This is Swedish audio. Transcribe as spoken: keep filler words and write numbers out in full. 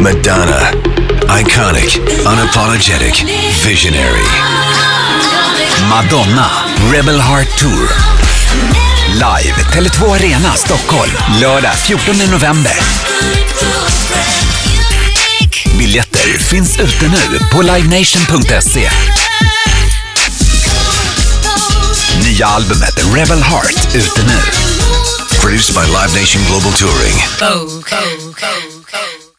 Madonna. Iconic, unapologetic, visionary. Madonna, Rebel Heart Tour. Live, Tele två Arena, Stockholm. Lördag fjortonde november. Biljetter finns ute nu på live nation punkt se. Nya albumet Rebel Heart ute nu. Produced by Live Nation Global Touring. Go, go, go, go.